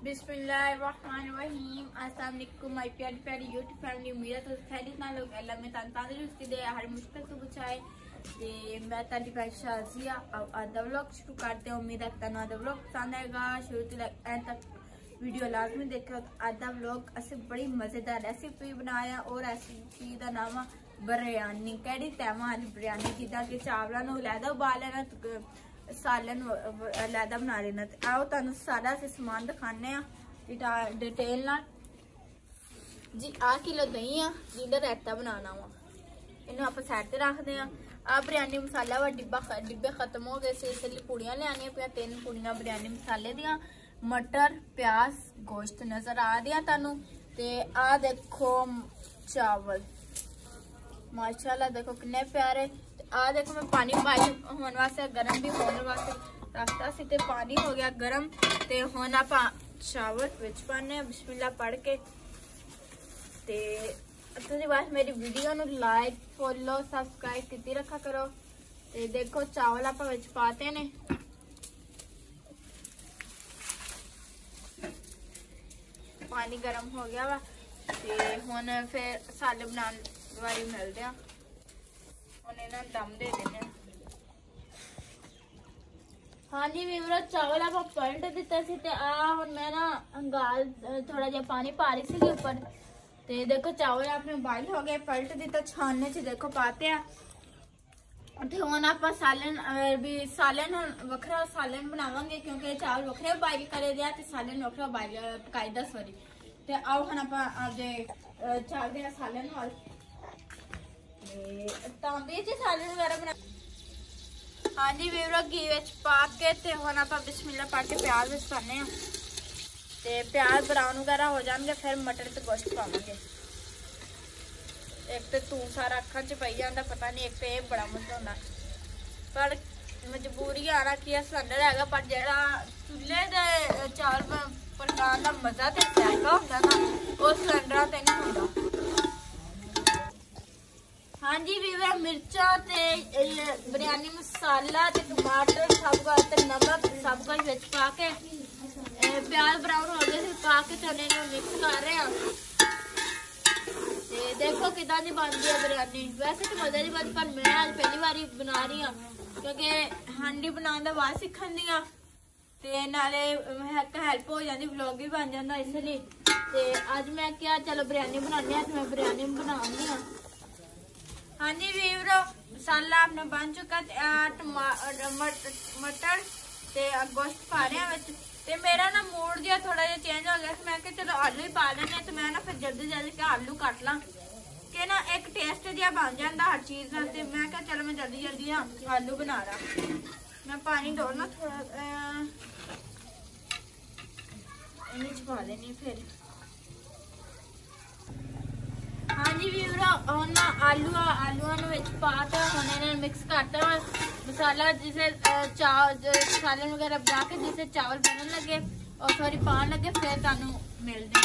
बिस्मिल्लाहिर्रहमानिर्रहीम। अस्सलाम वालेकुम माय प्यारी प्यारी यूट्यूब फैमिली। उम्मीद है तुम खैरियत नाल लोग अल्लाह में तंदुरुस्ती दे हर मुश्किल से बचाए। ते मैं ताली भाई शाजिया अब आधा व्लॉग शुरू करते हैं। उम्मीद है तनु आधा व्लॉग पसंद आएगा। शुरू से एंड तक वीडियो लाजमी देखो। आधा व्लॉग असे बड़ी मजेदार रेसिपी बनाया और रेसिपी का नाम है बिरयानी। कहड़ी तैमा वाली बिरयानी जिदा कि चावलों को लैदा उबाल लेना, सालन लैदा बना लेना। आओ तुहानू सारा समान दिखाने डिटेल ना जी। आ किलो दही आ जिंदा रायता बनाना वा, इन्हू आप साइड ते रखते हैं। आ बिरयानी मसाला वा डिब्बे खत्म हो गए, इसलिए पूड़ियां लियानियां पिया। 3 पूड़ियां बिरयानी मसाले दियां। मटर प्याज गोश्त नजर आ दिया तुहानू। ते आ देखो चावल माशाल्लाह देखो कितने प्यारे। आ देखो मैं पानी होने वास्ते गरम भी होने वास्ते रखता सी ते पानी हो गया गरम। ते हुण आप चावल विच पाने बिस्मिल्लाह पढ़ के। ते तुसीं बस मेरी वीडियो नू लाइक फॉलो सब्सक्राइब कीती रखा करो। ते देखो चावल आप विच पाते ने। पानी गरम हो गया वा ते हुण फिर साले बनाने वाली मिलते हैं। दम दे देने। हाँ जी वीवरो चावल आप पलट दिता सी ते आ हुण मैं ना अंगाल थोड़ा जिहा पानी पा रही सी ऊपर। ते देखो चावल आपने बॉइल हो गए, पलट दिता छानने च देखो पाते हैं। ते हुण आप सालन भी सालन वखरा सालन बनावांगे क्योंकि चावल वखरे बॉइल करे दिया ते सालन वखरा बॉइल पकाई दा सॉरी। ते आओ हुण आप आपदे चावल दे सालन वाल तांबे च सालन वगैरह बना। हाँ जी वीवरो घी विच पा के ते हुण आप बिस्मिल्लाह पा के प्याज विच पाने आ। ते प्याज ब्राउन वगैरह हो जाएंगे फिर मटर ते गोश्त पावांगे। एक तो तू सारा अखा च पई जांदा पता नहीं, एक तो ये बड़ा मजा होंदा पर मजबूरी आना कि सिलेंडर हैगा। पर जेड़ा चुल्हे दे चावल पकाने का मजा ते जायका होंदा ना वो सिलेंडर ते नहीं होंदा। हाँ जी वीवर मिर्चा ते बिरयानी मसाला ते टमाटर सब कुछ नमक सब कुछ विच पा के प्याज ब्राउन हो गए फिर पा के चने में मिक्स कर रहे हैं। ते देखो कितना दी बनती है बिरयानी। वैसे तो मजा नहीं बनती पर मैं आज पहली बारी बना रही हूँ क्योंकि हांडी बनाने का बाद सीखन दी ते नाले हेल्प हो जाती, व्लॉग भी बन जाता इसलिए। ते अज मैं क्या चलो बिरयानी बनाने तो मैं बिरयानी बनानी हाँ। हाँ जी वीवरो मसाला अपना बन चुका। मटर ते गोश्त पा रहे हैं। ते मेरा ना मूड जो थोड़ा जिहा चेंज हो गया। मैं चलो आलू ही पा लेने। तो मैं ना फिर जल्दी जल्दी के आलू कट ला कि ना एक टेस्ट जिहा बन जाता हर चीज का। ते मैं क्या चलो मैं जल्दी जल्दी आलू बना रहा। मैं पानी दो ना थोड़ा इन्हें पा देनी फिर। हाँ जी वीवरो ना आलूआं विच पाता हुण मिक्स करता मसाला जिसे सालन वगैरह बना के जिसे चावल बनने लगे और सॉरी पान लगे फिर तुहानू मिलदे।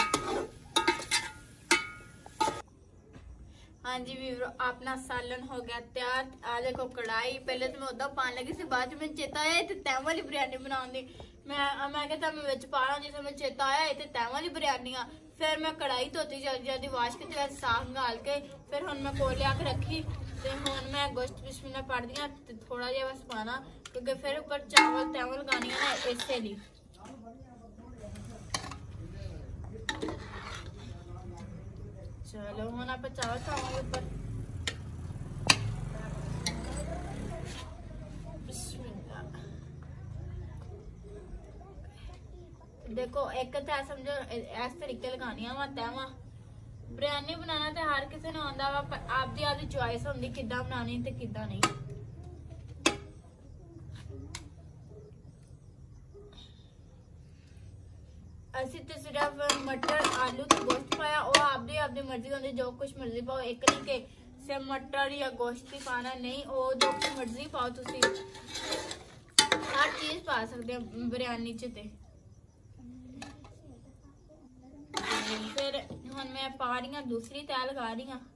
हाँ जी वीवरो अपना सालन हो गया तैयार। आ देखो कढ़ाई पहले तो मैं उदा पान लगी सी, बाद में चेता आया ते तैम वाली बिरयानी बनाने दी। मैं कहता मैं विच पा ला जिसे मैं चेता आया ते तैम वाली बिरयानी आ। फिर मैं कढ़ाई धोती जल्दी जल्दी वाश के साग गाल के फिर हुण मैं कोल लिया के रखी। ते हुण मैं गोश्त बिस्मिल्लाह पड़ दिया थोड़ा जिहा बस पाना क्योंकि फिर ऊपर चावल तैवल गानी है ना इसलिए। चलो हुण आप चावल पावांगे ऊपर। देखो एक तो समझो इस तरीके लगानी वा तैवा। बिरयानी बनाना तो हर किसी ने आंदा वा पर आपदी आपदी चॉइस होंदी किद्दां बनानी ते किद्दां नहीं। असी तो सिर्फ मटर आलू ते गोश्त पाया और आपदी आपदी मर्जी होंदी जो कुछ मर्जी पाओ। एक नहीं के सिर्फ मटर या गोश्त ही पाना नहीं, वो जो कुछ मर्जी पाओ तुसी हर चीज पा सकते हो बिरयानी च। ते फिर हुण मैं पा रही हूँ दूसरी तैयार लगा रही हूँ।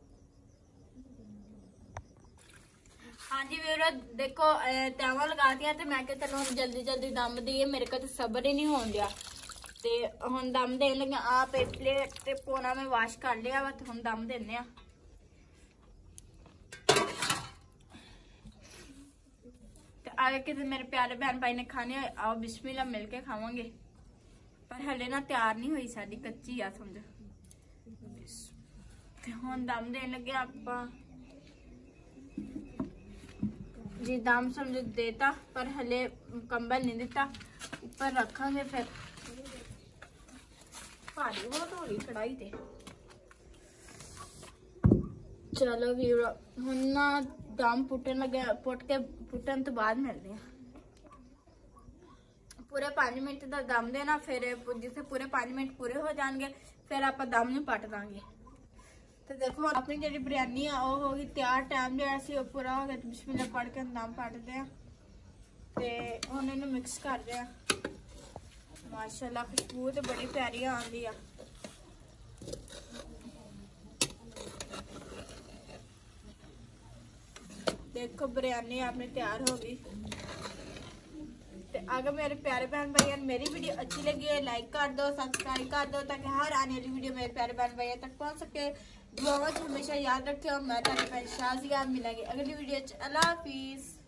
हाँ जी वीरो देखो तैवा लगा दिया तो मैं चलो जल्दी जल्दी दम दी। मेरे को तो सब्र ही नहीं होन दिया ते हुण दम देन लगे आप प्लेट ते पोना में वाश कर लिया वा ते हुण दम देने आ। ते आगे किसी मेरे प्यारे बहन भाई ने खाने आओ बिस्मिल्लाह मिलके खावांगे, पर हले ना तैयार नहीं हुई साडी, कच्ची आ समझो। ते हुण दम देन लगे आपां जी, दम समझो देता पर हले कंबल नहीं दिता, ऊपर रखांगे फिर भारी बहुत हो रही कढ़ाई ते। चलो भी हुण ना दम पुटन लगे, पुटन तो बाद मिलते हैं। पूरे 5 मिनट का दम देना, फिर जिसे पूरे 5 मिनट पूरे हो जाएंगे फिर आप दम नहीं पट देंगे। तो देखो अपनी जी बिरयानी है वो होगी तैयार, टाइम जो पूरा हो गया तो बिस्मिल्लाह पढ़ के दम पटते हैं तो हम इन्हें मिक्स करते हैं। माशाल्लाह खुशबू तो बड़ी प्यारी आती है। देखो बिरयानी अपनी तैयार हो गई। तो अगर मेरे प्यारे बहन भाई मेरी वीडियो अच्छी लगी है लाइक कर दो, सब्सक्राइब कर दो ताकि हर आने वाली वीडियो मेरे प्यारे बहन भाई तक पहुंच सके। दुआओं हमेशा याद रखियो। मैं शाजिया मिलेंगे अगली वीडियो। अल्लाह हाफिज।